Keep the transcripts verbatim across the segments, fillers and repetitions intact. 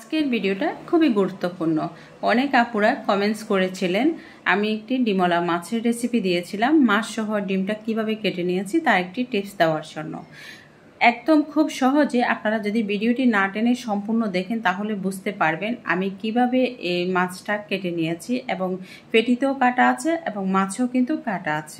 আজকের ভিডিওটা খুবই গুরুত্বপূর্ণ। অনেক আপুরা কমেন্টস করেছিলেন, আমি একটি ডিমওয়ালা মাছের রেসিপি দিয়েছিলাম, মাছ সহ ডিমটা কিভাবে কেটে নিয়েছি তার একটি টিপস দেওয়ার জন্য। একদম খুব সহজে আপনারা যদি ভিডিওটি না টেনে সম্পূর্ণ দেখেন তাহলে বুঝতে পারবেন আমি কিভাবে এই মাছটা কেটে নিয়েছি, এবং পেটিতেও কাটা আছে এবং মাছও কিন্তু কাটা আছে।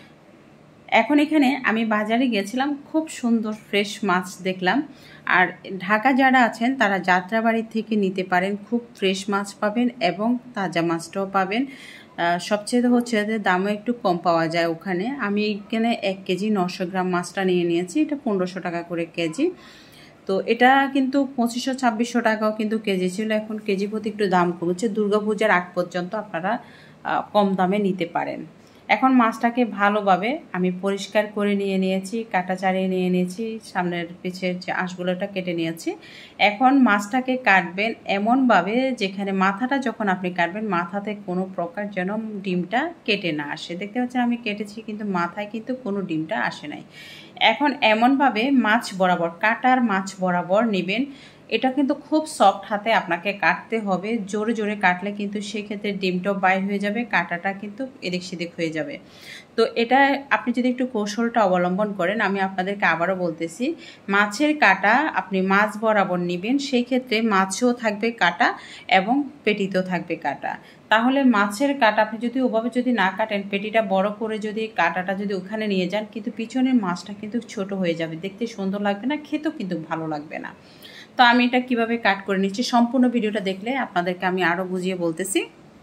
এখন এখানে আমি বাজারে গিয়েছিলাম, খুব সুন্দর ফ্রেশ মাছ দেখলাম। আর ঢাকা যারা আছেন তারা যাত্রাবাড়ি থেকে নিতে পারেন, খুব ফ্রেশ মাছ পাবেন এবং তাজা মাছটাও পাবেন। সবচেয়ে হচ্ছে যে দামও একটু কম পাওয়া যায় ওখানে। আমি এখানে এক কেজি নশো গ্রাম মাছটা নিয়ে নিয়েছি, এটা পনেরোশো টাকা করে কেজি। তো এটা কিন্তু পঁচিশশো ছাব্বিশশো টাকাও কিন্তু কেজি ছিল, এখন কেজি প্রতি একটু দাম কমেছে। দুর্গাপূজার আগ পর্যন্ত আপনারা কম দামে নিতে পারেন। এখন মাছটাকে ভালোভাবে আমি পরিষ্কার করে নিয়ে নিয়েছি, কাটা ছাড়িয়ে নিয়ে নিয়েছি, সামনের পিছের যে আঁশগুলোটা কেটে নিয়েছি। এখন মাছটাকে কাটবেন এমনভাবে যেখানে মাথাটা যখন আপনি কাটবেন মাথাতে কোনো প্রকার যেন ডিমটা কেটে না আসে। দেখতে পাচ্ছেন আমি কেটেছি কিন্তু মাথায় কিন্তু কোনো ডিমটা আসে নাই। এখন এমনভাবে মাছ বরাবর, কাটার মাছ বরাবর নেবেন। এটা কিন্তু খুব সফট হাতে আপনাকে কাটতে হবে, জোরে জোরে কাটলে কিন্তু সেক্ষেত্রে ডিমটাও বাইর হয়ে যাবে, কাটাটা কিন্তু এদিক সেদিক হয়ে যাবে। তো এটা আপনি যদি একটু কৌশলটা অবলম্বন করেন, আমি আপনাদেরকে আবারও বলতেছি, মাছের কাটা আপনি মাছ বরাবর নেবেন, সেই ক্ষেত্রে মাছেও থাকবে কাটা এবং পেটিতেও থাকবে কাটা। তাহলে মাছের কাটা আপনি যদি ওভাবে যদি না কাটেন, পেটিটা বড় করে যদি কাটাটা যদি ওখানে নিয়ে যান, কিন্তু পিছনের মাছটা কিন্তু ছোট হয়ে যাবে, দেখতে সুন্দর লাগবে না, খেতেও কিন্তু ভালো লাগবে না। তো আমি এটা কিভাবে কাট করে নিচ্ছি সম্পূর্ণ ভিডিওটা দেখলে আপনাদেরকে আমি আরও বুঝিয়ে বলতেছি।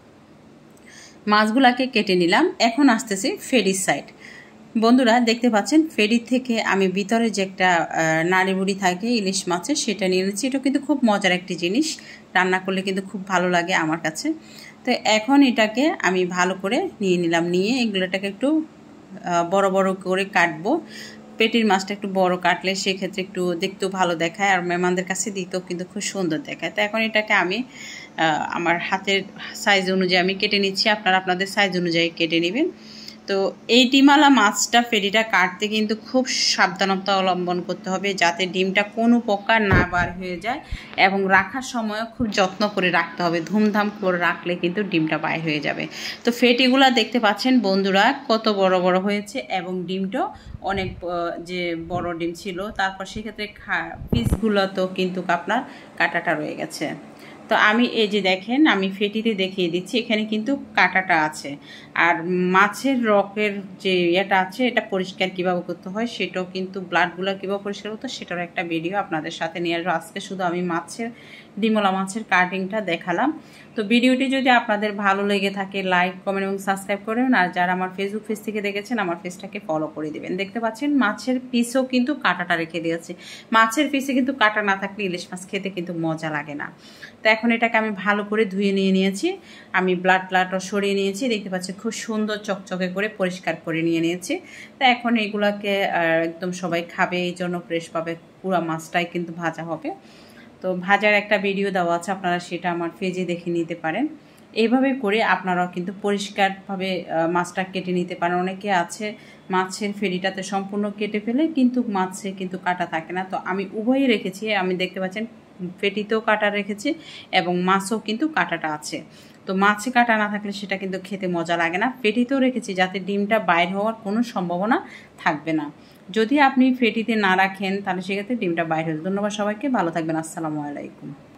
মাছগুলাকে কেটে নিলাম, এখন আসতেছি ফেরির সাইড। বন্ধুরা দেখতে পাচ্ছেন ফেরির থেকে আমি ভিতরে যে একটা নাড়িবুড়ি থাকে ইলিশ মাছের, সেটা নিয়ে নিচ্ছি। এটা কিন্তু খুব মজার একটি জিনিস, রান্না করলে কিন্তু খুব ভালো লাগে আমার কাছে। তো এখন এটাকে আমি ভালো করে নিয়ে নিলাম, নিয়ে এগুলোটাকে একটু বড় বড় করে কাটবো। পেটির মাছটা একটু বড় কাটলে সেক্ষেত্রে একটু দেখতেও ভালো দেখায়, আর মেহমানদের কাছে দিতেও কিন্তু খুব সুন্দর দেখায়। তো এখন এটাকে আমি আমার হাতের সাইজ অনুযায়ী আমি কেটে নিচ্ছি, আপনারা আপনাদের সাইজ অনুযায়ী কেটে নেবেন। তো এই ডিমওয়ালা মাছটা ফেটিটা কাটতে কিন্তু খুব সাবধানতা অবলম্বন করতে হবে, যাতে ডিমটা কোনো প্রকার না বার হয়ে যায়, এবং রাখার সময়ও খুব যত্ন করে রাখতে হবে। ধুমধাম করে রাখলে কিন্তু ডিমটা বাইর হয়ে যাবে। তো ফেটিগুলা দেখতে পাচ্ছেন বন্ধুরা কত বড় বড় হয়েছে, এবং ডিমটাও অনেক যে বড় ডিম ছিল, তারপর সেক্ষেত্রে পিসগুলো তো কিন্তু আপনার কাটাটা রয়ে গেছে। তো আমি এই যে দেখেন আমি ফেটিতে দেখিয়ে দিচ্ছি, এখানে কিন্তু কাটাটা আছে। আর মাছের রকের যে ইয়েটা আছে, এটা পরিষ্কার কীভাবে করতে হয় সেটাও কিন্তু, ব্লাডগুলো কীভাবে পরিষ্কার করতে হয় সেটারও একটা ভিডিও আপনাদের সাথে নিয়ে আসবো। আজকে শুধু আমি মাছের ডিমওয়ালা মাছের কাটিংটা দেখালাম। তো ভিডিওটি যদি আপনাদের ভালো লেগে থাকে লাইক কমেন্ট এবং সাবস্ক্রাইব করবেন, আর যারা আমার ফেসবুক পেজ থেকে দেখেছেন আমার পেজটাকে ফলো করে দেবেন। দেখতে পাচ্ছেন মাছের পিসও কিন্তু কাটাটা রেখে দিয়েছে, মাছের পিসে কিন্তু কাটা না থাকলে ইলিশ মাছ খেতে কিন্তু মজা লাগে না। তো এখন এটাকে আমি ভালো করে ধুয়ে নিয়ে নিয়েছি, আমি ব্লাড ব্লাডও সরিয়ে নিয়েছি, দেখতে পাচ্ছি খুব সুন্দর চকচকে করে পরিষ্কার করে নিয়ে নিয়েছি। তো এখন এগুলাকে একদম সবাই খাবে, এই জন্য ফ্রেশ পাবে, পুরো মাছটাই কিন্তু ভাজা হবে। তো ভাজার একটা ভিডিও দেওয়া আছে, আপনারা সেটা আমার পেজে দেখে নিতে পারেন। এইভাবে করে আপনারাও কিন্তু পরিষ্কারভাবে মাছটা কেটে নিতে পারেন। অনেকে আছে মাছের ফেরিটাতে সম্পূর্ণ কেটে ফেলে কিন্তু মাছে কিন্তু কাটা থাকে না। তো আমি উভয়ই রেখেছি, আমি দেখতে পাচ্ছেন ফেটিতেও কাটা রেখেছি এবং মাছও কিন্তু কাটাটা আছে। তো মাছে কাটা না থাকলে সেটা কিন্তু খেতে মজা লাগে না। ফেটিতেও রেখেছি যাতে ডিমটা বাইর হওয়ার কোনো সম্ভাবনা থাকবে না। যদি আপনি ফেটিতে না রাখেন তাহলে সেক্ষেত্রে ডিমটা বাইর হয়ে যাবে। ধন্যবাদ সবাইকে, ভালো থাকবেন, আসসালামু আলাইকুম।